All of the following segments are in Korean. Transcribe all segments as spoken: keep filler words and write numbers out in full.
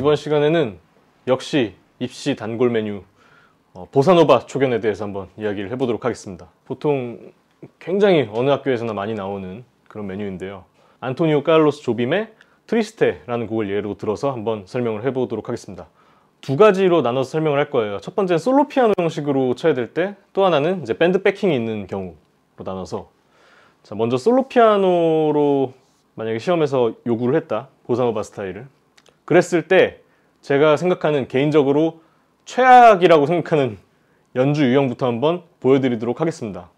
이번 시간에는 역시 입시 단골 메뉴 어, 보사노바 초견에 대해서 한번 이야기를 해보도록 하겠습니다. 보통 굉장히 어느 학교에서나 많이 나오는 그런 메뉴인데요. 안토니오 카를로스 조빔의 트리스테라는 곡을 예로 들어서 한번 설명을 해보도록 하겠습니다. 두 가지로 나눠서 설명을 할 거예요. 첫 번째는 솔로 피아노 형식으로 쳐야 될 때, 또 하나는 이제 밴드 백킹이 있는 경우로 나눠서, 자, 먼저 솔로 피아노로 만약에 시험에서 요구를 했다, 보사노바 스타일을. 그랬을 때 제가 생각하는, 개인적으로 최악이라고 생각하는 연주 유형부터 한번 보여드리도록 하겠습니다.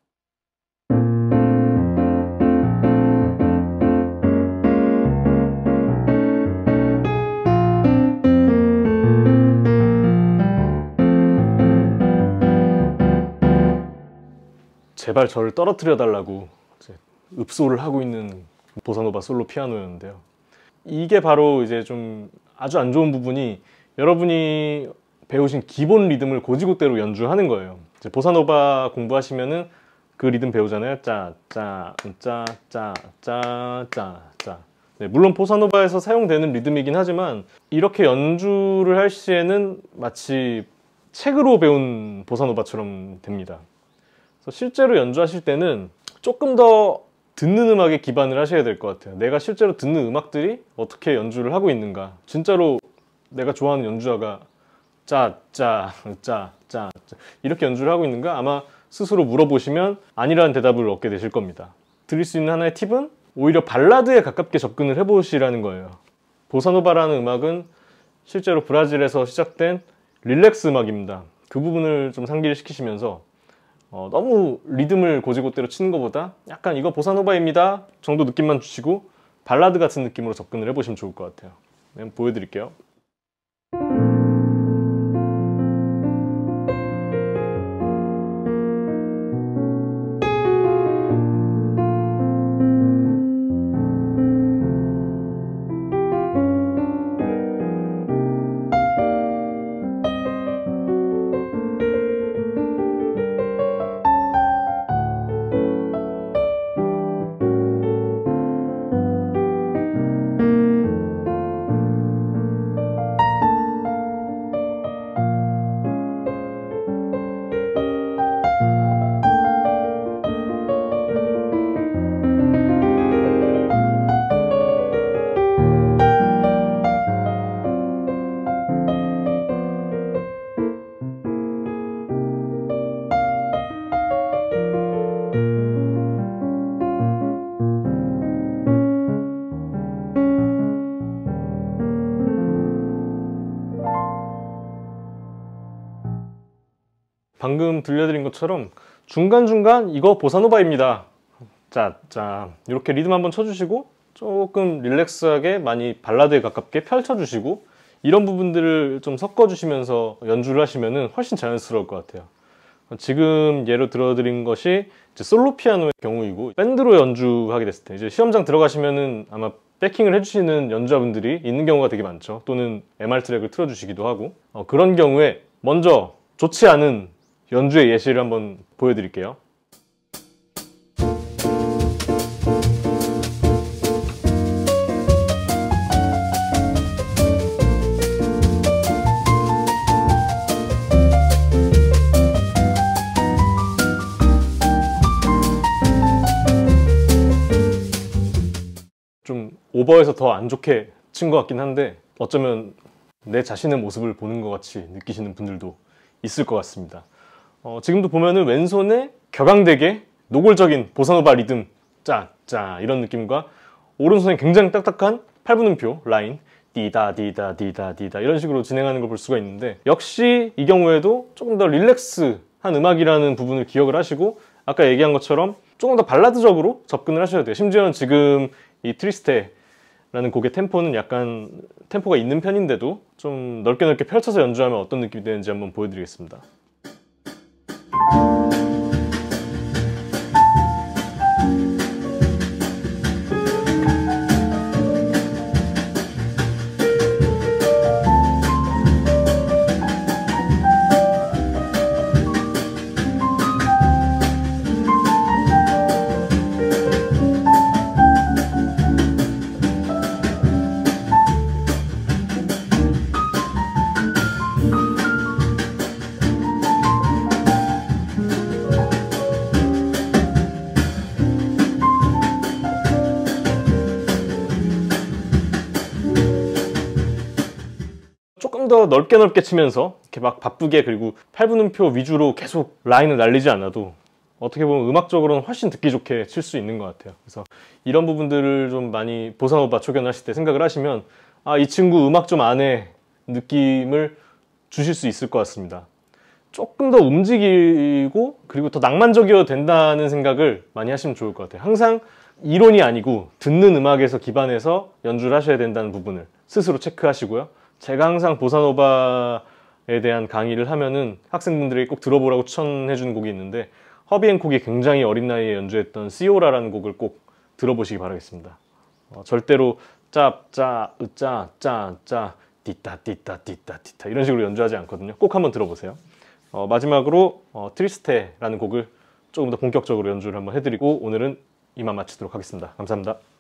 제발 저를 떨어뜨려 달라고 읍소를 하고 있는 보사노바 솔로 피아노였는데요. 이게 바로 이제 좀 아주 안 좋은 부분이, 여러분이 배우신 기본 리듬을 고지고대로 연주하는 거예요. 이제 보사노바 공부하시면은 그 리듬 배우잖아요. 짜, 짜, 짜, 짜, 짜, 짜, 짜. 네, 물론 보사노바에서 사용되는 리듬이긴 하지만 이렇게 연주를 할 시에는 마치 책으로 배운 보사노바처럼 됩니다. 그래서 실제로 연주하실 때는 조금 더 듣는 음악에 기반을 하셔야 될 것 같아요. 내가 실제로 듣는 음악들이 어떻게 연주를 하고 있는가, 진짜로 내가 좋아하는 연주자가 짜, 짜, 짜, 짜, 짜 이렇게 연주를 하고 있는가, 아마 스스로 물어보시면 아니라는 대답을 얻게 되실 겁니다. 드릴 수 있는 하나의 팁은 오히려 발라드에 가깝게 접근을 해보시라는 거예요. 보사노바라는 음악은 실제로 브라질에서 시작된 릴렉스 음악입니다. 그 부분을 좀 상기를 시키시면서 어, 너무 리듬을 고지고대로 치는 것보다 약간 이거 보사노바입니다 정도 느낌만 주시고 발라드 같은 느낌으로 접근을 해보시면 좋을 것 같아요. 네, 한번 보여드릴게요. 방금 들려드린 것처럼 중간중간 이거 보사노바입니다, 자, 자 이렇게 리듬 한번 쳐주시고 조금 릴렉스하게 많이 발라드에 가깝게 펼쳐주시고 이런 부분들을 좀 섞어주시면서 연주를 하시면 훨씬 자연스러울 것 같아요. 지금 예로 들어드린 것이 이제 솔로 피아노의 경우이고, 밴드로 연주하게 됐을 때 이제 시험장 들어가시면은 아마 백킹을 해주시는 연주자분들이 있는 경우가 되게 많죠. 또는 엠알 트랙을 틀어주시기도 하고, 어, 그런 경우에 먼저 좋지 않은 연주의 예시를 한번 보여드릴게요. 좀 오버해서 더 안 좋게 친 것 같긴 한데, 어쩌면 내 자신의 모습을 보는 것 같이 느끼시는 분들도 있을 것 같습니다. 어, 지금도 보면은 왼손에 격앙되게 노골적인 보사노바 리듬 짜, 짜 이런 느낌과 오른손에 굉장히 딱딱한 팔분음표 라인 디다 디다 디다 디다 이런 식으로 진행하는 걸 볼 수가 있는데, 역시 이 경우에도 조금 더 릴렉스한 음악이라는 부분을 기억을 하시고 아까 얘기한 것처럼 조금 더 발라드적으로 접근을 하셔야 돼요. 심지어는 지금 이 트리스테라는 곡의 템포는 약간 템포가 있는 편인데도 좀 넓게 넓게 펼쳐서 연주하면 어떤 느낌이 되는지 한번 보여드리겠습니다. 더 넓게 넓게 치면서 이렇게 막 바쁘게 그리고 팔 분음표 위주로 계속 라인을 날리지 않아도 어떻게 보면 음악적으로는 훨씬 듣기 좋게 칠 수 있는 것 같아요. 그래서 이런 부분들을 좀 많이 보사노바 초견하실 때 생각을 하시면 아, 이 친구 음악 좀 아네 느낌을 주실 수 있을 것 같습니다. 조금 더 움직이고 그리고 더 낭만적이어도 된다는 생각을 많이 하시면 좋을 것 같아요. 항상 이론이 아니고 듣는 음악에서 기반해서 연주를 하셔야 된다는 부분을 스스로 체크하시고요. 제가 항상 보사노바에 대한 강의를 하면은 학생분들에게 꼭 들어보라고 추천해 주는 곡이 있는데 허비 앤콕이 굉장히 어린 나이에 연주했던 시오라라는 곡을 꼭 들어보시기 바라겠습니다. 어, 절대로 짭짜 으짜 짜짜 띠따 띠따 띠따 띠따 이런 식으로 연주하지 않거든요. 꼭 한번 들어보세요. 어, 마지막으로 어, 트리스테라는 곡을 조금 더 본격적으로 연주를 한번 해드리고 오늘은 이만 마치도록 하겠습니다. 감사합니다.